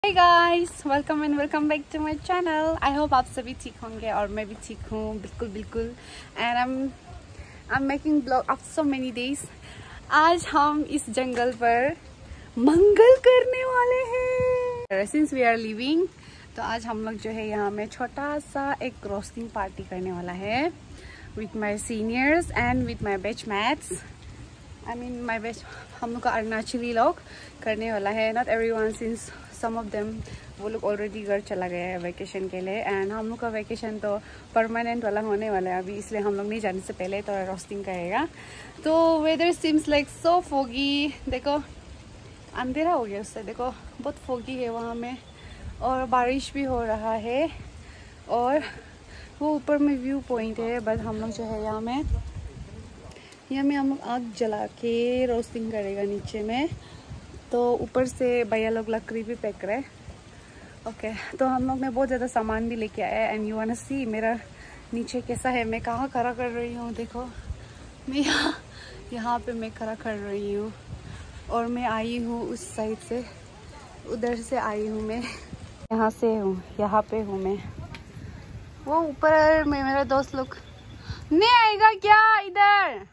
Hey guys, welcome and welcome back to my channel. I hope आप सभी ठीक होंगे और मैं भी ठीक हूँ, बिल्कुल. And I'm making vlog after so many days. आज हम इस जंगल पर मंगल करने वाले हैं. Since we are leaving, तो आज हम लोग जो है यहाँ में छोटा सा एक रोस्टिंग पार्टी करने वाला है with my seniors and with my batchmates. I mean my batch, हम लोग का अरुणाचली लोग करने वाला है. Not everyone, since some of them वो लोग ऑलरेडी घर चला गया है वैकेशन के लिए. एंड हम लोग का वैकेशन तो परमानेंट वाला होने वाला है अभी, इसलिए हम लोग नहीं जाने से पहले तो रोस्टिंग करेगा. तो weather seems like so foggy. देखो अंधेरा हो गया उससे, देखो बहुत फोगी है वहाँ में और बारिश भी हो रहा है. और वो ऊपर में व्यू पॉइंट है. बस हम लोग जो है यहाँ में हम लोग आग जला के रोस्टिंग करेगा नीचे में. तो ऊपर से भैया लोग लकड़ी भी फेंक रहे. ओके, तो हम लोग ने बहुत ज़्यादा सामान भी लेके आया. And you want to see मेरा नीचे कैसा है. मैं कहाँ खड़ा कर रही हूँ, देखो मैं यहाँ पे मैं खड़ा कर रही हूँ. और मैं आई हूँ उस साइड से, उधर से आई हूँ मैं. यहाँ से हूँ, यहाँ पे हूँ मैं. वो ऊपर में मेरा दोस्त लोग नहीं आएगा क्या इधर.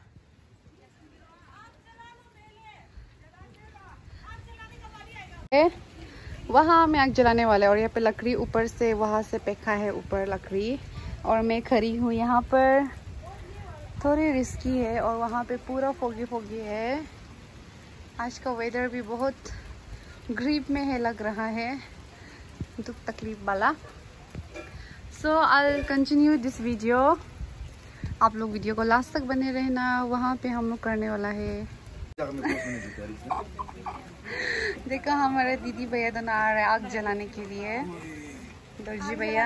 वहाँ में आग जलाने वाले और यहाँ पे लकड़ी ऊपर से वहाँ से फेंका है ऊपर लकड़ी. और मैं खड़ी हूँ यहाँ पर. थोड़ी रिस्की है और वहाँ पे पूरा फोगी है. आज का वेदर भी बहुत ग्रीप में है लग रहा है, दुख तकलीफ वाला. So I continue this video. आप लोग वीडियो को लास्ट तक बने रहना. वहाँ पे हम लोग करने वाला है. देखो हमारे दीदी भैया दोनों आ रहे हैं आग जलाने के लिए. दर्जी भैया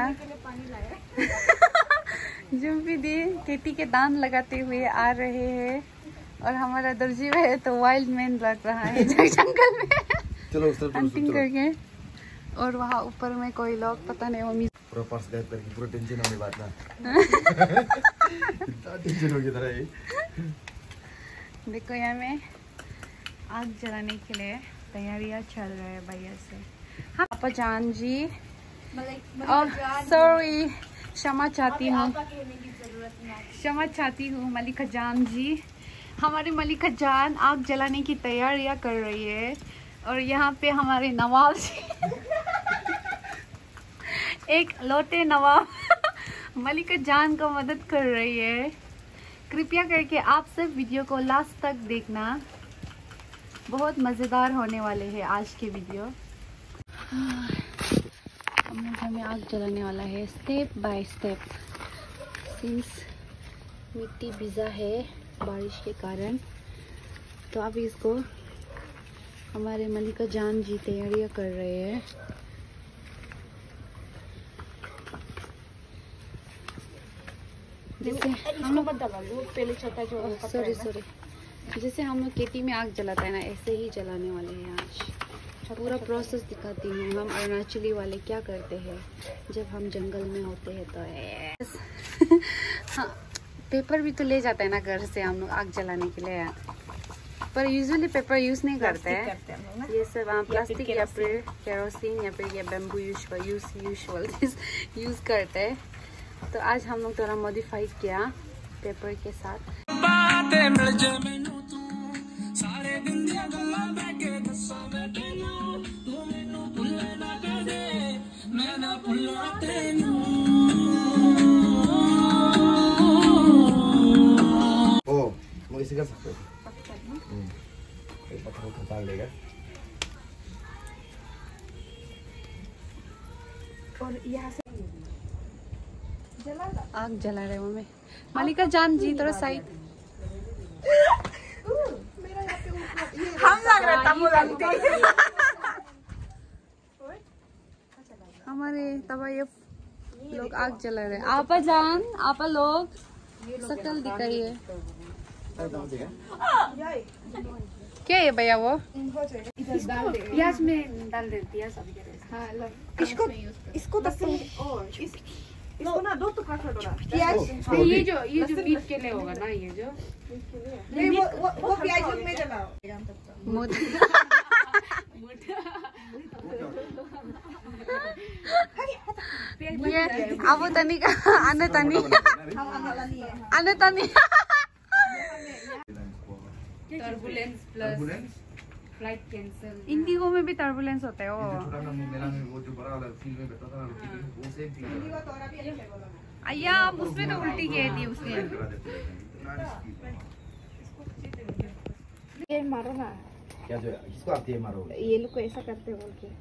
जुम्पी दी खेती के दान लगाते हुए आ रहे हैं. और हमारा दर्जी भैया तो वाइल्ड मैन लग रहा है जंगल में हंटिंग करके. और वहाँ ऊपर में कोई लोग पता नहीं वो पूरा पर्स गायब करके पूरा टेंशन होने बात ना. टेंशन हो गया था ये. देखो यहाँ में आग जलाने के लिए तैयारियां चल रहा है भैया से. हाँ पापा जान जी, सॉरी क्षमा चाहती हूँ मलिका जान जी. हमारी मलिका जान आग जलाने की तैयारियां कर रही है. और यहाँ पे हमारे नवाब जी एक लोटे नवाब मलिका जान को मदद कर रही है. कृपया करके आप सब वीडियो को लास्ट तक देखना, बहुत मज़ेदार होने वाले हैं आज के वीडियो. हम लोग हमें आग जलाने वाला है स्टेप बाय स्टेप. सिंस मिट्टी भिजा है बारिश के कारण, तो अब इसको हमारे मलिका जान जी तैयारियां कर रहे हैं. जैसे हम लोग पहले छोटा जो सॉरी जैसे हम लोग खेती में आग जलाते हैं ना, ऐसे ही जलाने वाले हैं आज. पूरा प्रोसेस दिखाती हूँ. हम अरुणाचली वाले क्या करते हैं जब हम जंगल में होते हैं. तो हाँ, पेपर भी तो ले जाते हैं ना घर से हम लोग आग जलाने के लिए. पर यूजुअली पेपर यूज़ नहीं करते हैं. ये सब प्लास्टिक या फिर केरोसिन या फिर ये बैम्बू यूज़ करते हैं. तो आज हम लोग थोड़ा मॉडिफाई किया पेपर के साथ. वो इसी कर सकते हो. एक पत्थर को खपाल देगा. और यहाँ से आग जला रहे मम्मी. मलिका जान जी थोड़ा साइड. हम लग रहे हमारे तब ये लोग आग जला रहे. आपा जान, आपा लोग शकल दिखाइए. क्या है भैया वो प्याज में डाल देती है सब. इसको इसको ना दो तो काट लो. प्याज ये जो बीफ के लिए होगा ना, ये जो वो प्याज में जलाओ. ये अब तनी आने तनी turbulence plus flight cancel. IndiGo में भी टर्बुलेंस होता है वो। अय्या अब उसमें तो उल्टी कह दी उसने। ये मारो ना। क्या जो किसको आती है मारो? ये लोग को ऐसा करते बोल के।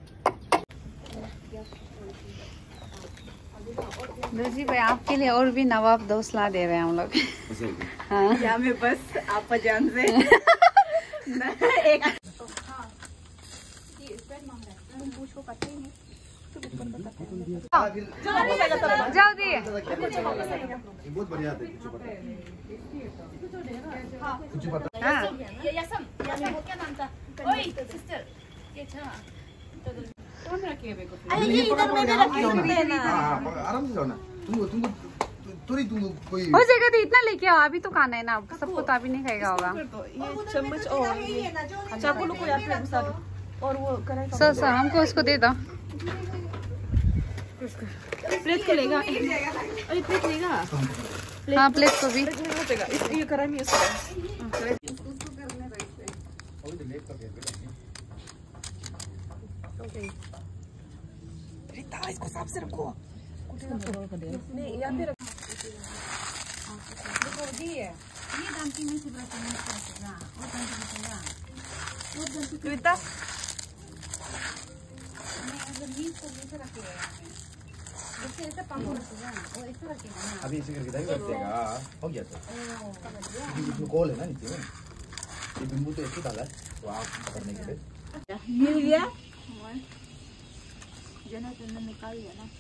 दूजी भाई आपके लिए और भी नवाब दोस्त ला दे रहे हैं हम लोग। हाँ या मैं बस आप जान से एक जाओ दिए। बहुत बढ़िया थे। कुछ पता? हाँ ये इधर मैंने रखी हुई है ना। आराम से जाओ ना। तुमको थोड़ी तुमको कोई हो जाएगा तो इतना लेके आओ। अभी तो खाना है ना, सबको तो अभी नहीं खाएगा होगा। ये चम्मच और चाकू लोग को याद है घुसा दो और वो कढ़ाई का सर हमको उसको दे दो। प्लेट को लेगा। अरे प्लेट लेगा। हाँ प्लेट को भी। ये कढ़ाई में इसको इसको साफ से रखो। नहीं यहाँ पे रखो। ये दांती में छिपा के नहीं करना और दांती में वो दांती कविता मैं अगर नींद को लेकर रखेगा जैसे ऐसा पापड़ रखेगा और ऐसा रखेगा ना। अभी इसे करके दाई कर देगा। हो गया तो इसमें कॉल है ना नीचे में। ये बिंबू तो ऐसे डाला है तो आप पकड़ने के लिए मिल गया। जना निकाल लिया ना।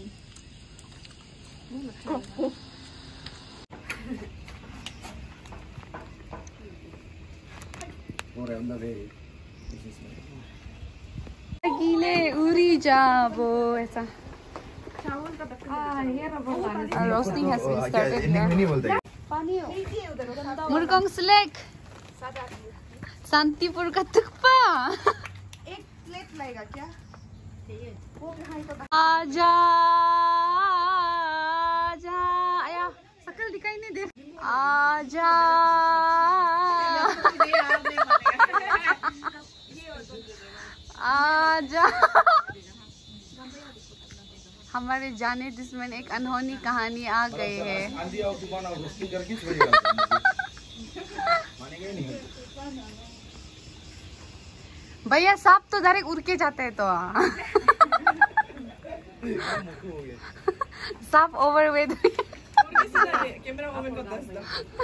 और अंदर है गीले उड़ी जाबो ऐसा। चावल का रोस्टिंग हैज बीन स्टार्टेड नहीं नहीं बोलते पानी हो मुर्गोंग स्लेक शांतिपुर का तुक्पा। एक प्लेट लगेगा क्या? आजा आजा आया शकल दिखाई नहीं दे। आजा आजा हमारे जाने दुश्मन एक अनहोनी कहानी आ गए है। आंधी और तूफान और रोस्टिंग करके छोड़ेगा मानेगा ही नहीं। भैया सांप तो डायरेक्ट उड़ के जाते हैं तो सांप ओवरवेट। कैमरा मोमेंट को दस दो।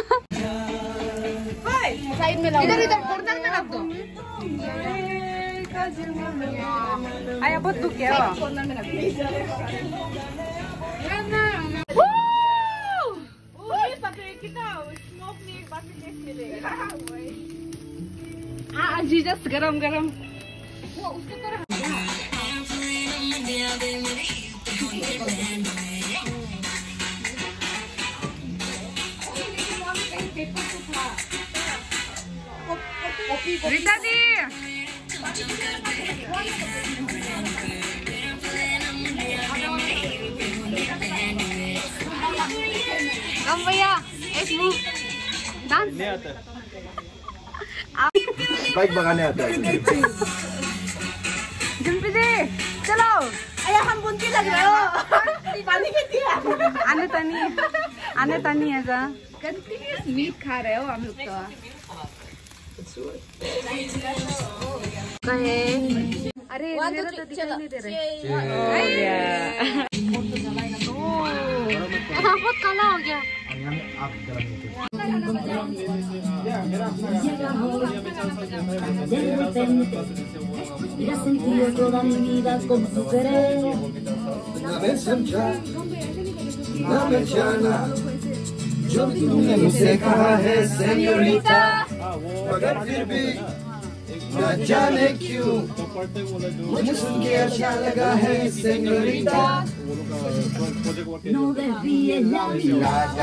साइड में लाओ। इधर इधर गर्दन में रख दो। आया बहुत दुख है। कॉर्नर में रख दो। ये पकड़े कितना स्मोक में एक बार में देख मिलेगा। हाँ जीजस गरम गरम। वो उसके तरह रीता दी कम भैया एक मूव डांस नहीं आता बाइक भगाने आता है। जुम्पी दे चलो। अरे हम बुनती लग रहे हो। पानी कितनी है? आने तनी ऐसा कंटिन्यूस मीट खा रहे हो हम लोग तो। कहे अरे मेरा तो दिखाई नहीं दे रहा। बहुत काला हो गया। Ya sentido toda mi vida como tu querer. Una vez una mechana, जो तुमने मुझसे कहा है सेñorita, मगर फिर भी न जाने क्यों मुझे सुन के अच्छा लगा है सेñorita. No desvíes la mirada.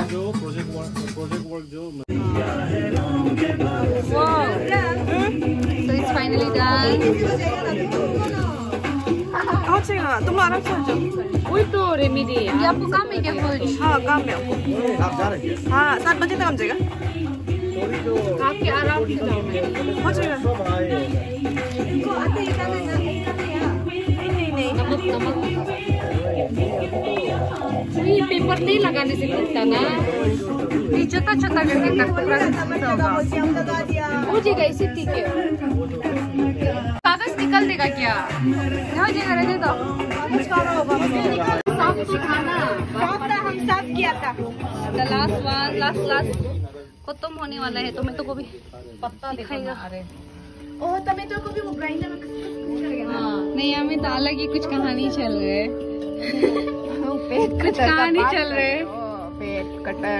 Wow. So it's finally done. हो जाएगा, तुम लोग आराम से हो जाओ। वही तो रेमेडी है। ये आपको काम है क्या फौज? हाँ काम है आपको। आप जा रहे हैं? हाँ 7 बजे तक हम जाएगा। आपके आराम से जाओ। हो जाएगा। ये पेपर नहीं लगाने से खुलता ना, ये छोटा छोटा करके करते हो जाएगा। इसी ठीक है। कागज निकल देगा क्या? नहीं हो जाएगा, रहने दो। साफ तो था ना, हम साफ किया था। लास्ट खत्म होने वाला है, तो मैं तो को भी पत्ता दिखाएगा। ओह टमाटो को भी वो ग्राइंडर में नहीं, हमें तो अलग ही कुछ कहानी चल रहे है। कुछ कहानी चल रहे है। पेट कटर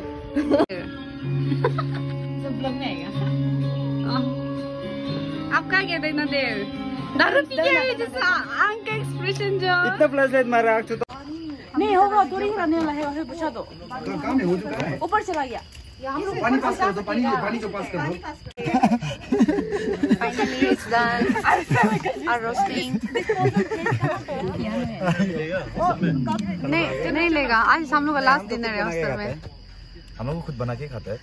सब ब्लॉग में आएगा। आप क्या कहते इतना देर? दारू पी के आए जैसा आंख का एक्सप्रेशन जो। इतना फ्लैशलाइट मारा आग तो नहीं होगा, थोड़ी ही रहने वाला है, वैसे पूछा दो। काम है, हो चुका है। ऊपर चला गया। पानी पास कर दो, पानी जो पास कर दो। Finally it's done. Our roasting. नहीं लेगा। आज हम लोग का लास्ट डिनर है हॉस्टल में। हम लोग खुद बना के खाता है।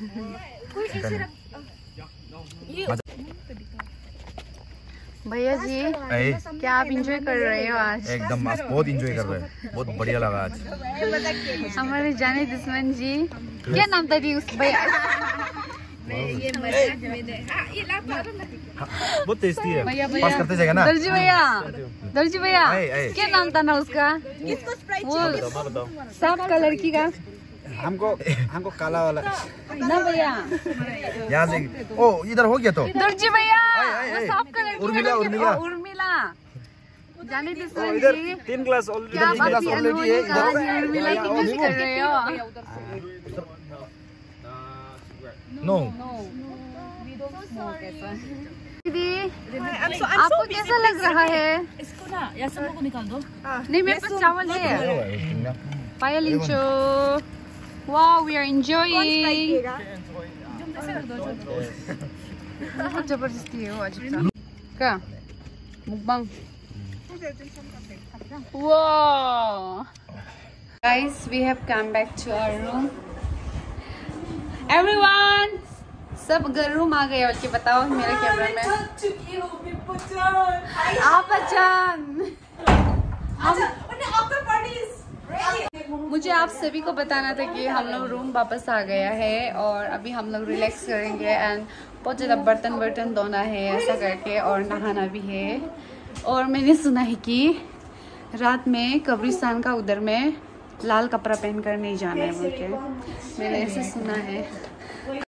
भैया जी क्या आप इंजॉय कर रहे हो आज? एकदम आज बहुत इंजॉय कर रहे हैं, बहुत बढ़िया लगा आज। हमारे जाने दुश्मन जी, क्या नाम था जी उस भैया? बहुत टेस्टी है। भैया पास करते जाएगा ना। दर्जी भैया क्या नाम था ना उसका? वो सांप का लड़की का हमको काला वाला ना भैया। यहाँ से ओ इधर हो गया तो दर्जी भैया, वो सांप का लड़की उर्मिला जाने दुश्मन इधर जी, 3 क्लास क्या आप अभी अनहोनी का उर्मिला की मिस कर रहे हो? नो दीदी आपको कैसा लग रहा है? इसको ना या सब को निकाल दो। नहीं, मेरे पास चावल है। पायल इंचो, वाओ वी आर एंजॉयिंग। बहुत जबरदस्ती है वो अजीब सा। क्या mukbang? Wow! Guys, we have come back to our room. Everyone, सब रूम आ गए। और बताओ मेरे कैमरा में आप मुझे आप सभी को बताना था कि हम लोग रूम वापस आ गया है और अभी हम लोग रिलैक्स करेंगे एंड बहुत ज़्यादा बर्तन धोना है ऐसा करके, और नहाना भी है। और मैंने सुना है कि रात में कब्रिस्तान का उधर में लाल कपड़ा पहन कर नहीं जाना है बोल के, मैंने ऐसे सुना है।